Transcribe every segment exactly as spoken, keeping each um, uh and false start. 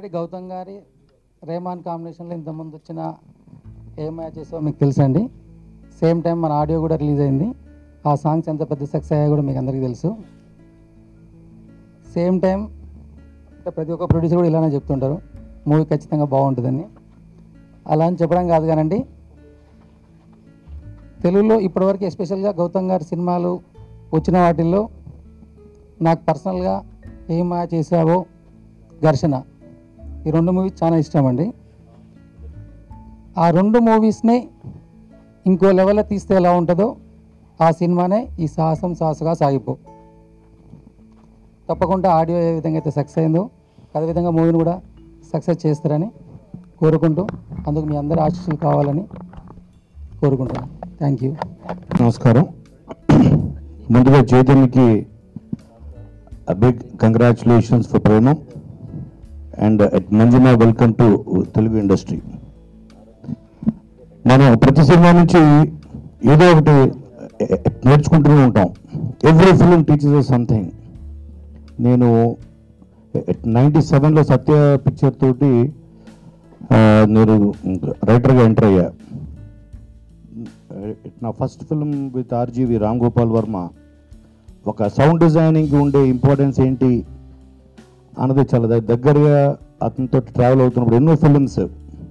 Already Gautam గారి రెహమాన్ కాంబినేషన్లో ఇంతకుముందు వచ్చిన ఏం మ్యాచ్ చేసో మీకు తెలుసండి. సేమ్ టైం మన ఆడియో కూడా రిలీజ్ అయింది. ఆ సాంగ్స్ ఎంత పెద్ద సక్సెస్ అయ్యాయో కూడా మీకు అందరికీ తెలుసు. సేమ్ టైం అంటే ప్రతి ఒక్క ప్రొడ్యూసర్ కూడా ఇలానే చెప్తుంటారు, మూవీ ఖచ్చితంగా బాగుంటుందని. అలా అని చెప్పడం కాదు కానండి, తెలుగులో ఇప్పటివరకు ఎస్పెషల్గా గౌతమ్ గారి సినిమాలు వచ్చిన వాటిల్లో నాకు పర్సనల్గా ఏం మ్యాచ్ చేసావో, ఘర్షణ, ఈ రెండు మూవీస్ చాలా ఇష్టం అండి. ఆ రెండు మూవీస్ని ఇంకో లెవెల్లో తీస్తే ఎలా ఉంటుందో ఆ సినిమానే ఈ సాహసం సాహసగా సాగిపో. తప్పకుండా ఆడియో ఏ విధంగా అయితే సక్సెస్ అయిందో అదేవిధంగా మూవీని కూడా సక్సెస్ చేస్తారని కోరుకుంటూ, అందుకు మీ అందరి ఆశీస్సులు కావాలని కోరుకుంటున్నాను. Thank you. నమస్కారం. ముందుగా చైతన్యకి big congratulations for Premam and Manjima, welcome to Telugu industry. మనం ప్రతి సినిమా నుంచి ఏదో ఒకటి నేర్చుకుంటూనే ఉంటాం. Every film teachers something. నేను నైంటీ సెవెన్లో సత్య పిక్చర్ తోటి నేను రైటర్గా ఎంటర్ అయ్యా. నా first film with RGV Ram Gopal Varma. ఒక సౌండ్ డిజైనింగ్కి ఉండే ఇంపార్టెన్స్ ఏంటి అన్నది చాలా దగ్గరగా అతనితో ట్రావెల్ అవుతున్నప్పుడు ఎన్నో ఫిల్మ్స్,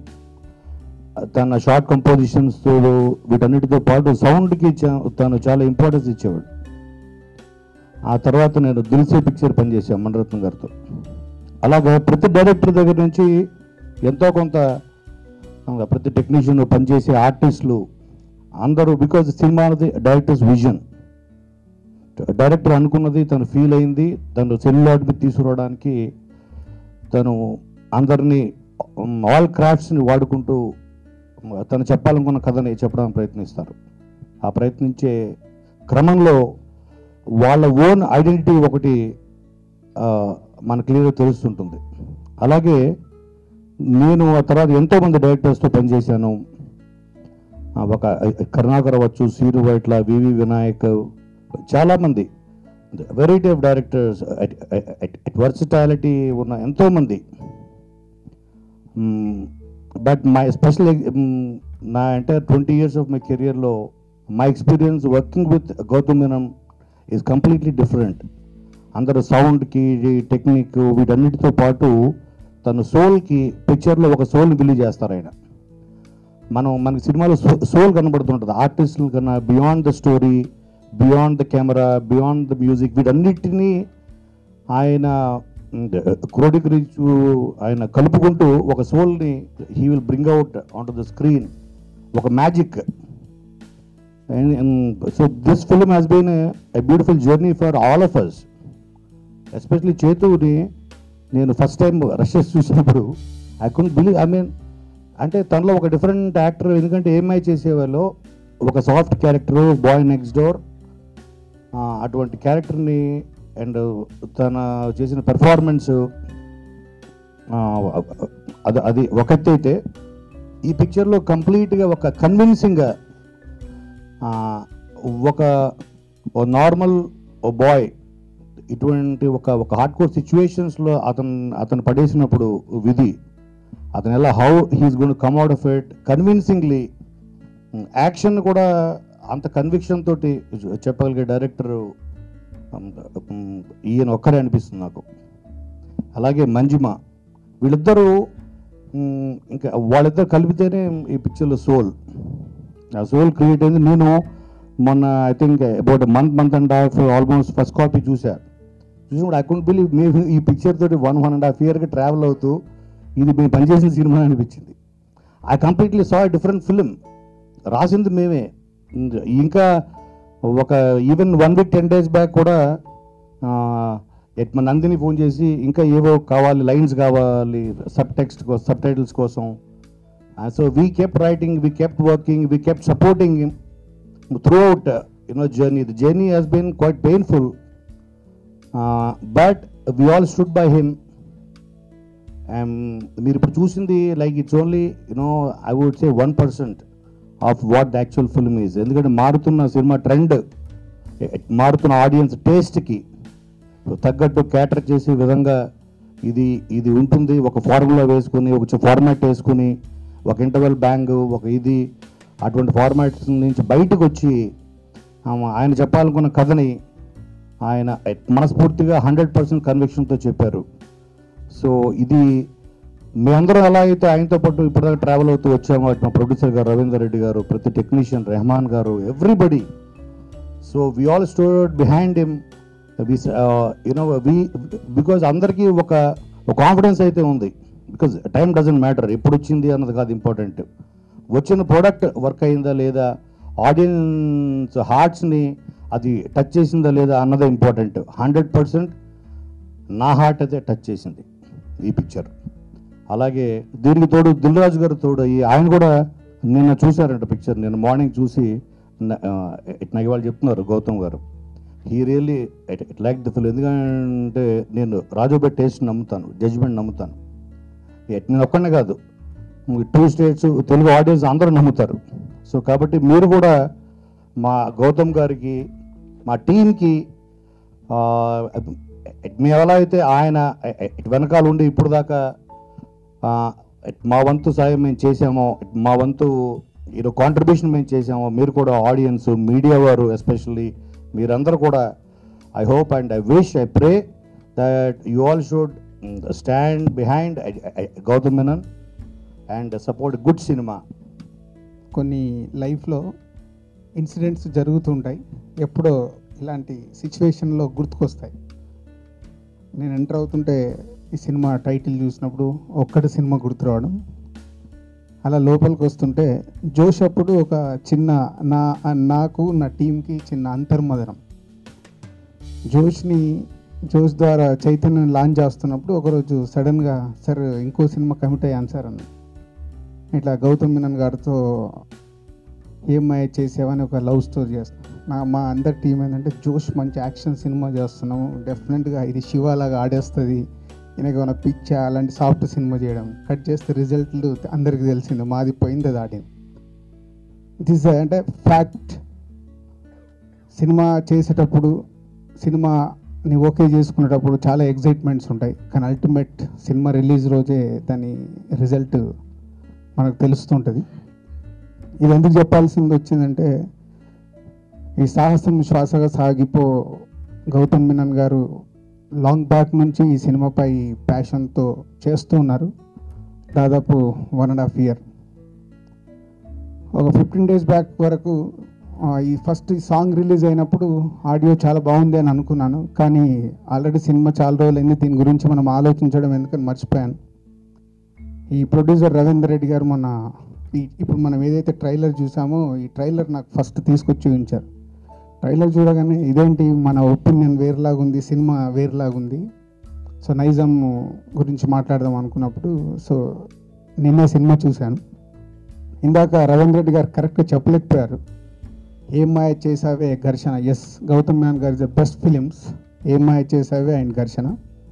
తన షార్ట్ కంపోజిషన్స్ వీటన్నిటితో పాటు సౌండ్కి తను చాలా ఇంపార్టెన్స్ ఇచ్చేవాడు. ఆ తర్వాత నేను దిల్సే పిక్చర్ పనిచేశాను మణిరత్నం గారితో. అలాగే ప్రతి డైరెక్టర్ దగ్గర నుంచి ఎంతో కొంత ప్రతి టెక్నీషియన్ పనిచేసే ఆర్టిస్టులు అందరూ, బికాజ్ సినిమా అనేది డైరెక్టర్స్ విజన్. డైరెక్టర్ అనుకున్నది తను ఫీల్ అయింది, తను సెల్యులాయిడ్ మీద తీసుకురావడానికి తను అందరినీ ఆల్ క్రాఫ్ట్స్ని వాడుకుంటూ తను చెప్పాలనుకున్న కథని చెప్పడానికి ప్రయత్నిస్తారు. ఆ ప్రయత్నించే క్రమంలో వాళ్ళ ఓన్ ఐడెంటిటీ ఒకటి మన క్లియర్గా తెలుస్తుంటుంది. అలాగే నేను ఆ తర్వాత ఎంతోమంది డైరెక్టర్స్తో పనిచేశాను. ఒక కరుణాకర్ అవ్వచ్చు, సీరు వైట్ల, వివి వినాయక్, చాలామంది వెరైటీ ఆఫ్ డైరెక్టర్స్, వర్సిటాలిటీ ఉన్న ఎంతోమంది. బట్ మై స్పెషల్ నా entire twenty years of my కెరియర్లో my experience working with Gautham Menon is completely different. అందరూ సౌండ్కి, టెక్నిక్ వీటన్నిటితో పాటు తను సోల్కి, పిక్చర్లో ఒక సోల్ని బిలీవ్ చేస్తారు ఆయన. మనం మనకి సినిమాలో సో సోల్ కనబడుతుంటుంది ఆర్టిస్టుల కన్నా. Beyond the story, beyond the camera, beyond the music, వీటన్నిటినీ ఆయన క్రోడీకరించు ఆయన కలుపుకుంటూ ఒక సోల్ని he will bring out on to the screen, ఒక magic. So this film has been a beautiful journey for all of us. Especially చేతుని నేను ఫస్ట్ టైం రషెస్ చూసినప్పుడు I couldn't believe. I mean అంటే తనలో ఒక డిఫరెంట్ యాక్టర్. ఎందుకంటే ఏమై చేసేవాళ్ళు ఒక soft character, boy next door, అటువంటి క్యారెక్టర్ని అండ్ తన చేసిన పెర్ఫార్మెన్స్ అది అది ఒక ఎత్తు అయితే, ఈ పిక్చర్లో కంప్లీట్గా ఒక కన్విన్సింగ్గా ఒక నార్మల్ బాయ్ ఇటువంటి ఒక ఒక హార్డ్ కోర్ సిచ్యువేషన్స్లో అతను అతను పడేసినప్పుడు విధి అతను ఎలా how he is gone come out of it convincingly. Action కూడా అంత కన్విక్షన్ తోటి చెప్పగలిగే డైరెక్టర్ ఈయన ఒక్కరే అనిపిస్తుంది నాకు. అలాగే మంజిమ, వీళ్ళిద్దరూ ఇంకా వాళ్ళిద్దరు కలిపితేనే ఈ పిక్చర్లో సోల్, ఆ సోల్ క్రియేట్ అయింది. నేను మొన్న I think about month month and half almost first copy చూసా. చూసినప్పుడు ఐ కుడెంట్ బిలీవ్ మేము ఈ పిక్చర్ తోటి వన్ వన్ అండ్ హాఫ్ ఇయర్కి ట్రావెల్ అవుతూ ఇది మేము పనిచేసిన సినిమా అనిపించింది. I completely saw different film. రాసింది మేమే. ఇంకా ఒక even one week ten days back కూడా మా నందిని ఫోన్ చేసి ఇంకా ఏవో కావాలి, లైన్స్ కావాలి సబ్ టెక్స్ట్ కోసం, సబ్ టైటిల్స్ కోసం. So we kept writing, we kept working, we kept supporting him throughout you know journey. The journey has been quite painful, but we all stood by him. మీరు ఇప్పుడు చూసింది like it's only you know I would say one percent of what the actual film is. ఎందుకంటే మారుతున్న cinema trend, మారుతున్న audience టేస్ట్కి తగ్గట్టు క్యాటర్ చేసే విధంగా ఇది ఇది ఉంటుంది, ఒక ఫార్ములా వేసుకుని ఒక ఫార్మాట్ వేసుకుని ఒక ఇంటర్వెల్ బ్యాంగ్ ఒక ఇది అటువంటి ఫార్మాట్స్ నుంచి బయటకు వచ్చి ఆయన చెప్పాలనుకున్న కథని ఆయన మనస్ఫూర్తిగా హండ్రెడ్ పర్సెంట్ కన్విక్షన్తో చెప్పారు. సో ఇది మీ అందరం ఎలా అయితే ఆయనతో పాటు ఇప్పటిదాకా ట్రావెల్ అవుతూ వచ్చామో, మా ప్రొడ్యూసర్ గారు రవీందర్ రెడ్డి గారు, ప్రతి technician Rahman garu, everybody. So we all stood behind him you know we because అందరికీ ఒక కాన్ఫిడెన్స్ అయితే ఉంది. బికాజ్ టైం డజంట్ మ్యాటర్, ఎప్పుడు వచ్చింది అన్నది కాదు ఇంపార్టెంట్, వచ్చిన ప్రోడక్ట్ వర్క్ అయిందా లేదా, ఆడియన్స్ హార్ట్స్ని అది టచ్ చేసిందా లేదా అన్నదే ఇంపార్టెంట్. హండ్రెడ్ పర్సెంట్ నా హార్ట్ అయితే టచ్ చేసింది ఈ పిక్చర్. అలాగే దీనికి తోడు దిల్ రాజు గారు తోడు అయ్యి ఆయన కూడా నిన్న చూశారంట పిక్చర్, నేను మార్నింగ్ చూసి నాకు ఇవాళ చెప్తున్నారు Gautham garu, he really it like the fill. ఎందుకంటే నేను రాజుబెట్ టేస్ట్ నమ్ముతాను, జడ్జ్మెంట్ నమ్ముతాను. నేను ఒక్కనే కాదు, టూ స్టేట్స్ తెలుగు ఆడియన్స్ అందరూ నమ్ముతారు. సో కాబట్టి మీరు కూడా మా గౌతమ్ గారికి మా టీంకి మేము ఎలా అయితే ఆయన వెనకాల ఉండి ఇప్పుడు దాకా మా వంతు సాయం మేము చేసామో, మా వంతు ఈరోజు కాంట్రిబ్యూషన్ మేము చేసామో, మీరు కూడా ఆడియన్స్ మీడియా వారు ఎస్పెషల్లీ మీరందరూ కూడా I hope and I wish I pray that you all should stand behind Gautham Menon and support good cinema. కొన్ని లైఫ్లో ఇన్సిడెంట్స్ జరుగుతుంటాయి, ఎప్పుడో ఇలాంటి సిచ్యువేషన్లో గుర్తుకొస్తాయి. నేను ఎంటర్ అవుతుంటే ఈ సినిమా టైటిల్ చూసినప్పుడు ఒక్కటి సినిమా గుర్తు రావడం, అలా లోపలికి వస్తుంటే జోష్ అప్పుడు ఒక చిన్న నా నాకు నా టీంకి చిన్న అంతర్మదనం. జోష్ని జోష్ ద్వారా చైతన్యం లాంచ్ చేస్తున్నప్పుడు ఒకరోజు సడన్గా సార్ ఇంకో సినిమా కమిట్ అయ్యాను సార్ అన్న, ఇట్లా గౌతమ్ మీనన్ గారితో ఏమై చేసావని ఒక లవ్ స్టోరీ చేస్తాను. నా మా అందరి టీం ఏంటంటే జోష్ మంచి యాక్షన్ సినిమా చేస్తున్నాము, డెఫినెట్గా ఇది శివాలాగా ఆడేస్తుంది, ఈయనకి ఏమైనా పిచ్చా అలాంటి సాఫ్ట్ సినిమా చేయడం. కట్ చేస్తే రిజల్ట్లు అందరికీ తెలిసింది, మాది పోయింది అది ఆడింది. దిస్ అంటే ఫ్యాక్ట్. సినిమా చేసేటప్పుడు సినిమాని ఓకే చేసుకునేటప్పుడు చాలా ఎగ్జైట్మెంట్స్ ఉంటాయి, కానీ అల్టిమేట్ సినిమా రిలీజ్ రోజే దాని రిజల్ట్ మనకు తెలుస్తుంటుంది. ఇది ఎందుకు చెప్పాల్సింది వచ్చిందంటే, ఈ సాహసం శ్వాసగా సాగిపో గౌతమ్ మీనన్ గారు లాంగ్ బ్యాక్ నుంచి ఈ సినిమాపై ప్యాషన్తో చేస్తూ ఉన్నారు. దాదాపు వన్ అండ్ హాఫ్ ఇయర్, ఒక ఫిఫ్టీన్ డేస్ బ్యాక్ వరకు ఈ ఫస్ట్ సాంగ్ రిలీజ్ అయినప్పుడు ఆడియో చాలా బాగుంది అని అనుకున్నాను, కానీ ఆల్రెడీ సినిమా చాలా రోజులైంది, దీని గురించి మనం ఆలోచించడం ఎందుకని మర్చిపోయాను. ఈ ప్రొడ్యూసర్ రవీందర్ రెడ్డి గారు మొన్న ఈ ఇప్పుడు మనం ఏదైతే ట్రైలర్ చూసామో ఈ ట్రైలర్ నాకు ఫస్ట్ తీసుకొచ్చి చూపించారు. ట్రైలర్ చూడగానే ఇదేంటి మన ఒపీనియన్ వేరేలాగా ఉంది, సినిమా వేరేలాగా ఉంది, సో నైజాం గురించి మాట్లాడదాం అనుకున్నప్పుడు సో నిన్న సినిమా చూశాను. ఇందాక రవీంద్ర రెడ్డి గారు కరెక్ట్గా చెప్పలేకపోయారు. ఏం మాయ చేసావే ఘర్షణ, ఎస్ గౌతమ్ మీనన్ గారి ద బెస్ట్ ఫిలిమ్స్. ఏం మాయ చేసావే అండ్ ఘర్షణ.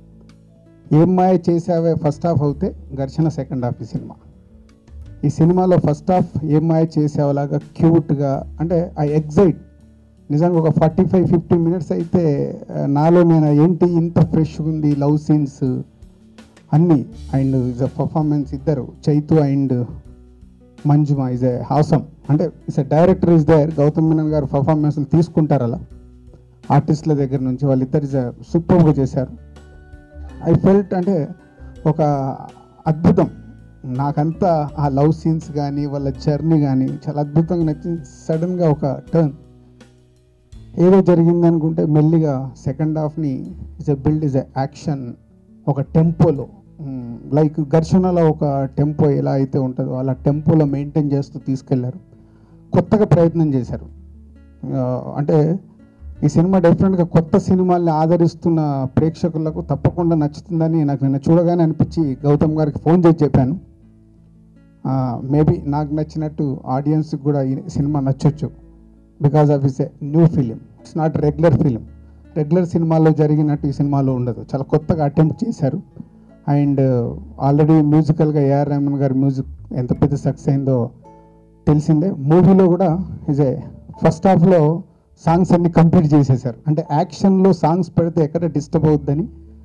ఏం మాయ చేసావే ఫస్ట్ హాఫ్ అవుతే ఘర్షణ సెకండ్ హాఫ్. ఈ సినిమా ఈ సినిమాలో ఫస్ట్ హాఫ్ ఏం మాయ చేసేలాగా క్యూట్గా అంటే ఐ ఎగ్జైట్. నిజంగా ఒక ఫార్టీ ఫైవ్ ఫిఫ్టీ మినిట్స్ అయితే నాలో నేను ఏంటి ఇంత ఫ్రెష్గా ఉంది, లవ్ సీన్స్ అన్నీ, అండ్ ఇస్ అ పర్ఫార్మెన్స్ ఇద్దరు Chaitu and Manjima is a awesome. అంటే is a director is there, Gautham Menon garu పర్ఫార్మెన్స్లు తీసుకుంటారు అలా ఆర్టిస్టుల దగ్గర నుంచి, వాళ్ళిద్దరు ఇస్ సూపర్గా చేశారు. ఐ ఫెల్ట్ అంటే ఒక అద్భుతం. నాకంతా ఆ లవ్ సీన్స్ కానీ వాళ్ళ జర్నీ కానీ చాలా అద్భుతంగా నచ్చింది. సడన్గా ఒక టర్న్ ఏదో జరిగింది అనుకుంటే మెల్లిగా సెకండ్ హాఫ్ని is a build is a action ఒక టెంపోలో, లైక్ ఘర్షణలో ఒక టెంపో ఎలా అయితే ఉంటుందో అలా టెంపోలో మెయింటైన్ చేస్తూ తీసుకెళ్లారు. కొత్తగా ప్రయత్నం చేశారు. అంటే ఈ సినిమా డెఫినెట్గా కొత్త సినిమాల్ని ఆదరిస్తున్న ప్రేక్షకులకు తప్పకుండా నచ్చుతుందని నాకు నిన్న చూడగానే అనిపించి గౌతమ్ గారికి ఫోన్ చేసి చెప్పాను. మేబీ నాకు నచ్చినట్టు ఆడియన్స్కి కూడా ఈ సినిమా నచ్చొచ్చు, because of is a new film, it's not regular film. Regular సినిమాలో జరిగినట్టు ఈ సినిమాలో ఉండదు, చాలా కొత్తగా అటెంప్ట్ చేశారు. అండ్ ఆల్రెడీ మ్యూజికల్గా ఏఆర్ రెహమాన్ గారి మ్యూజిక్ ఎంత పెద్ద సక్సెస్ అయిందో తెలిసిందే. మూవీలో కూడా ఇస్ ఏ ఫస్ట్ హాఫ్లో సాంగ్స్ అన్ని కంప్లీట్ చేసేసారు. అంటే యాక్షన్లో సాంగ్స్ పెడితే ఎక్కడ డిస్టర్బ్ అవుద్దని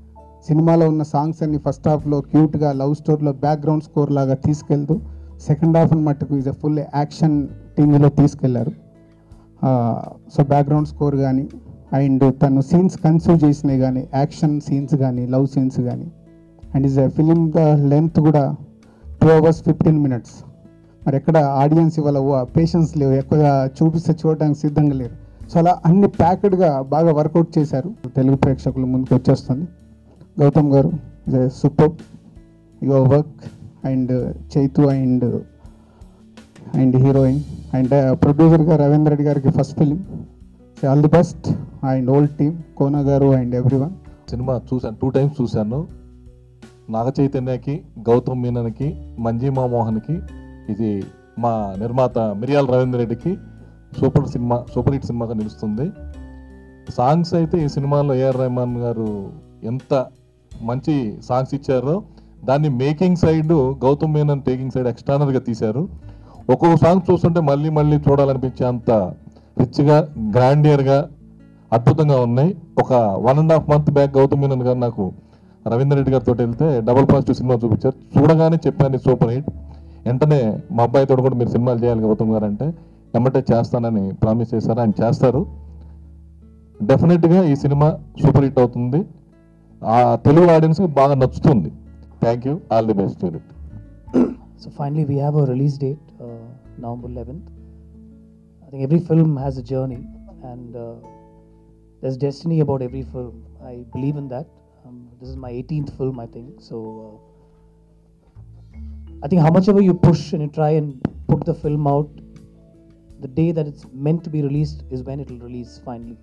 సినిమాలో ఉన్న సాంగ్స్ అన్ని ఫస్ట్ హాఫ్లో క్యూట్గా లవ్ స్టోరీలో బ్యాక్గ్రౌండ్ స్కోర్ లాగా తీసుకెళ్తూ సెకండ్ హాఫ్ మట్టుకు ఈజ్ అ ఫుల్ యాక్షన్ టీంలో తీసుకెళ్లారు. సో బ్యాక్గ్రౌండ్ స్కోర్ కానీ అండ్ తను సీన్స్ కన్సూవ్ చేసినవి కానీ యాక్షన్ సీన్స్ కానీ లవ్ సీన్స్ కానీ and is a film the length కూడా టూ అవర్స్ ఫిఫ్టీన్ మినిట్స్. మరి ఎక్కడ ఆడియన్స్ ఇవాళ పేషెన్స్ లేవు, ఎక్కువగా చూపిస్తే చూడడానికి సిద్ధంగా లేరు. సో అలా అన్ని ప్యాకెడ్గా బాగా వర్కౌట్ చేశారు. తెలుగు ప్రేక్షకుల ముందుకు వచ్చేస్తుంది. Gautham garu is a super your work and Chaitu and and heroine and ప్రొడ్యూసర్గా రవీంద్ర రెడ్డి గారికి first film. All the best and old team Kona garu and every one. Cinema చూశాను, టూ టైమ్స్ చూశాను. నాగ చైతన్యకి, గౌతమ్ మీనన్కి, మంజీమా మోహన్కి, ఇది మా నిర్మాత మిరియాల రవీంద్ర రెడ్డికి సూపర్ సినిమా, సూపర్ హిట్ సినిమాగా నిలుస్తుంది. సాంగ్స్ అయితే ఈ సినిమాలో ఏఆర్ రెహమాన్ గారు ఎంత మంచి సాంగ్స్ ఇచ్చారో దాన్ని making side Gautham Menon taking side ఎక్స్టర్నల్గా తీశారు. ఒక్కొక్క సాంగ్ చూస్తుంటే మళ్ళీ మళ్ళీ చూడాలనిపించే అంత రిచ్గా, గ్రాండియర్గా, అద్భుతంగా ఉన్నాయి. ఒక one and half month back Gautham Menon garu నాకు రవీంద్ర రెడ్డి గారితో వెళ్తే డబుల్ పాజిటివ్ సినిమా చూపించారు. చూడగానే చెప్పాను సూపర్ హిట్. వెంటనే మా అబ్బాయితో కూడా మీరు సినిమాలు చేయాలి గౌతమ్ గారు అంటే ఎమ్మటే చేస్తానని ప్రామిస్ చేశారు. ఆయన చేస్తారు. డెఫినెట్గా ఈ సినిమా సూపర్ హిట్ అవుతుంది. ఆ తెలుగు ఆడియన్స్కి బాగా నచ్చుతుంది. Thank you. All the best. So finally we have a release date, uh, November eleventh. I think every film has a journey and uh, there's destiny about every film. I believe in that. Um, this is my eighteenth film, I think. So uh, I think how much ever you push and you try and put the film out, the day that it's meant to be released is when it will release finally.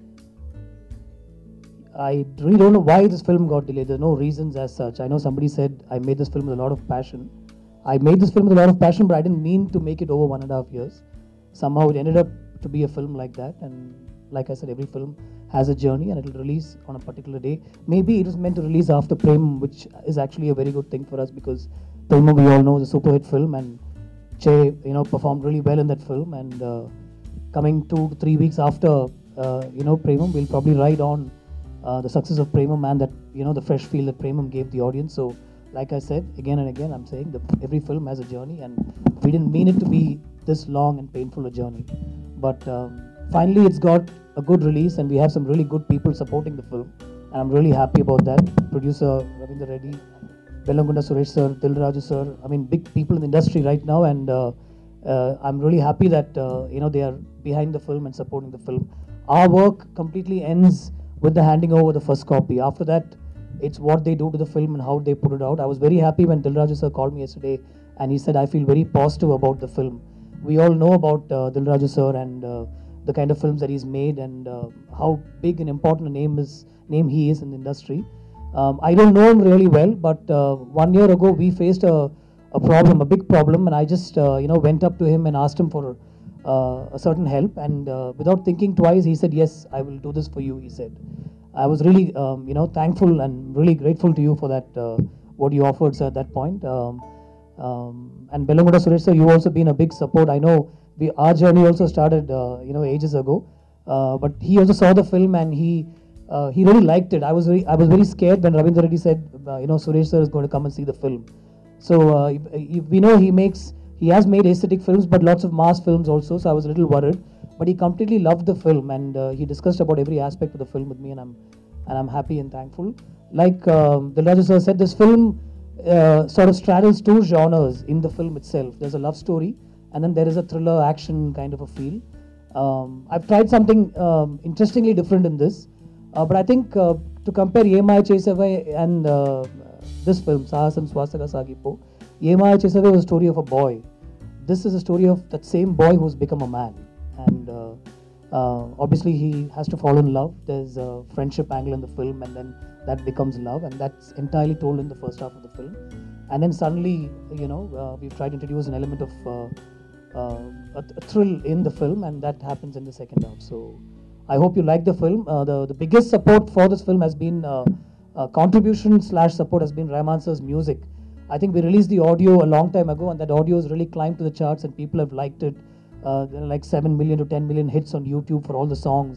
I really don't know why this film got delayed. There's no reasons as such. I know somebody said I made this film with a lot of passion. I made this film with a lot of passion, but I didn't mean to make it over one and a half years. Somehow it ended up to be a film like that. And like I said, every film has a journey and it will release on a particular day. Maybe it was meant to release after Prem, which is actually a very good thing for us because Prem, we all know, is a super hit film and Che, you know, performed really well in that film. And uh, coming two to three weeks after, uh, you know, Premam, we'll probably ride on uh, the success of Premam and that, you know, the fresh feel that Premam gave the audience. So, like I said, again and again, I'm saying that every film has a journey and we didn't mean it to be this long and painful a journey. But um, finally, it's got a good release and we have some really good people supporting the film. And I'm really happy about that. Producer Ravindra Reddy, Bellangunda Suresh sir, Dilraju sir, I mean, big people in the industry right now. And uh, uh, I'm really happy that, uh, you know, they are behind the film and supporting the film. Our work completely ends with the handing over the first copy. After that, it's what they do to the film and how they put it out. I was very happy when Dilraju sir called me yesterday and he said, I feel very positive about the film. We all know about uh, Dilraju sir and uh, the kind of films that he's made and uh, how big and important a name is name he is in the industry. Um, I don't know him really well, but uh, one year ago we faced a, a problem, a big problem, and I just uh, you know went up to him and asked him for uh, a certain help, and uh, without thinking twice, he said, "Yes, I will do this for you." He said. I was really, um, you know, thankful and really grateful to you for that, uh, what you offered, sir, at that point. Um, um, and Bellangunda Suresh, sir, you also been a big support. I know we, our journey also started, uh, you know, ages ago. Uh, but he also saw the film and he uh, he really liked it. I was very, I was very scared when Ravindra Reddy said, uh, you know, Suresh sir is going to come and see the film. So uh, if, if we know he makes, he has made aesthetic films, but lots of mass films also. So I was a little worried. But he completely loved the film and uh, he discussed about every aspect of the film with me, and I'm and I'm happy and thankful. Like um, Dilraju sir said, this film uh, sort of straddles two genres in the film itself. There's a love story and then there is a thriller action kind of a feel. Um, I've tried something um, interestingly different in this, uh, but I think uh, to compare Yemaya Chesavai and uh, this film, Sahasam Swasaga Sagipo, Yemaya Chesavai was a story of a boy. This is a story of that same boy who's become a man. And uh, uh, obviously he has to fall in love. There's a friendship angle in the film and then that becomes love, and that's entirely told in the first half of the film. And then suddenly, you know, uh, we've tried to introduce an element of uh, uh, a, a thrill in the film, and that happens in the second half. So I hope you like the film. Uh, the, the biggest support for this film has been, uh, uh, contribution slash support has been Rahman sir's music. I think we released the audio a long time ago and that audio has really climbed to the charts and people have liked it. Uh, there are like seven million to ten million hits on YouTube for all the songs.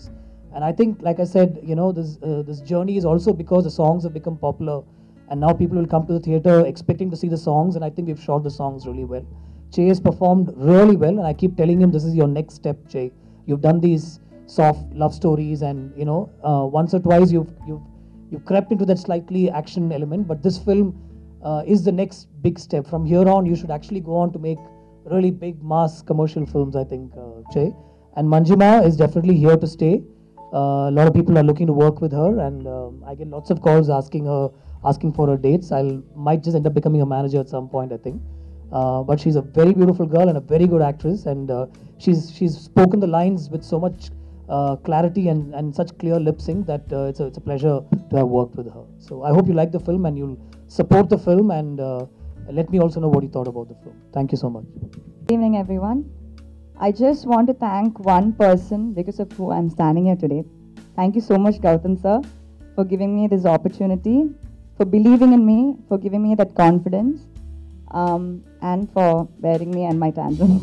And I think, like I said, you know, this uh, this journey is also because the songs have become popular, and now people will come to the theater expecting to see the songs. And I think we've shot the songs really well. Che has performed really well, and I keep telling him, this is your next step, Che. You've done these soft love stories, and you know, uh, once or twice you've you've you've crept into that slightly action element. But this film uh, is the next big step. From here on, you should actually go on to make really big mass commercial films, I think, uh, Che. And Manjima is definitely here to stay. Uh, a lot of people are looking to work with her, and um, I get lots of calls asking her, asking for her dates. I might just end up becoming a manager at some point, I think. Uh, but she's a very beautiful girl and a very good actress, and uh, she's she's spoken the lines with so much uh, clarity and, and such clear lip sync that uh, it's a it's a pleasure to have worked with her. So I hope you like the film and you'll support the film, and uh, let me also know what you thought about the film. Thank you so much. Good evening, everyone. I just want to thank one person because of who I'm standing here today. Thank you so much, Gautam sir, for giving me this opportunity, for believing in me, for giving me that confidence, um, and for bearing me and my tantrums.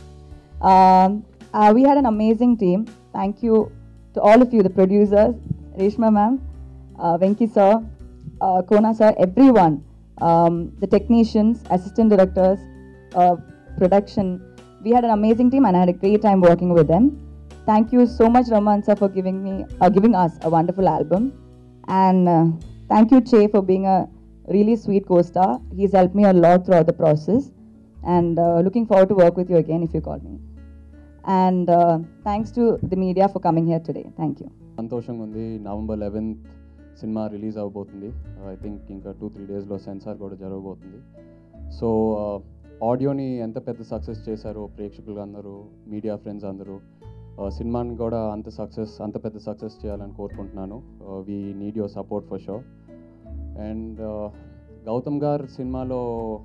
um, uh, we had an amazing team. Thank you to all of you, the producers, Reshma ma'am, uh, Venki sir, uh, Kona sir, everyone, um, the technicians, assistant directors, uh, production. We had an amazing team, and I had a great time working with them. Thank you so much, Raman sir, for giving me, uh, giving us a wonderful album, and uh, thank you, Che, for being a really sweet co-star. He's helped me a lot throughout the process, and uh, looking forward to work with you again if you call me. And uh, thanks to the media for coming here today. Thank you. సంతోషంగా ఉంది. November eleventh cinema release అవబోతుంది. I think ఇంకా two three డేస్లో censor కూడా జరగబోతుంది. So ఆడియోని ఎంత పెద్ద success చేశారో ప్రేక్షకులు అందరూ, మీడియా ఫ్రెండ్స్ అందరూ, సినిమాని కూడా అంత సక్సెస్ అంత పెద్ద సక్సెస్ చేయాలని కోరుకుంటున్నాను. We need your support for show. And Gautham garu cinema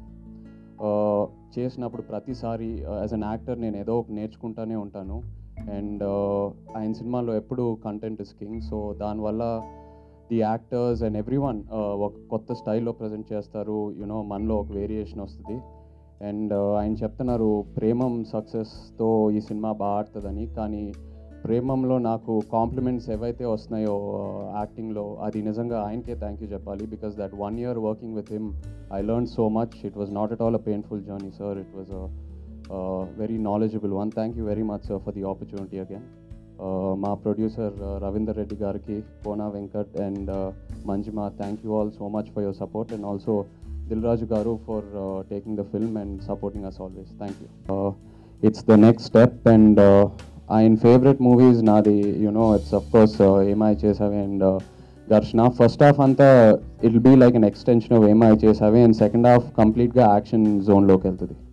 చేసినప్పుడు ప్రతిసారి యాజ్ అన్ యాక్టర్ నేను ఏదో ఒక నేర్చుకుంటూనే ఉంటాను. అండ్ ఆయన సినిమాలో ఎప్పుడు కంటెంట్ ఇస్ కింగ్. సో దానివల్ల the actors and every one ఒక కొత్త స్టైల్లో ప్రజెంట్ చేస్తారు. యూనో మనలో ఒక వేరియేషన్ వస్తుంది. అండ్ ఆయన చెప్తున్నారు ప్రేమం సక్సెస్తో ఈ సినిమా బాగా ఆడుతుందని. కానీ ప్రేమంలో నాకు కాంప్లిమెంట్స్ ఏవైతే వస్తున్నాయో యాక్టింగ్లో, అది నిజంగా ఆయనకే థ్యాంక్ యూ చెప్పాలి. Because that one year working with him I learn so much. It was not at all a painful journey, sir. It was a very knowledgeable one. Thank you very much sir for the opportunity again. మా producer Ravinder Reddy గారికి, Kona Venkat and Manjima, thank you all so much for your support. And also Dilraju Garu for uh, taking the film and supporting us always. Thank you. Uh, it's the next step, and uh, in favorite movies, Nadi, you know, it's of course uh, Emai Chesave and uh, Garshna. First half, anta it'll be like an extension of Emai Chesave, and second half complete ga action zone lo keltadi.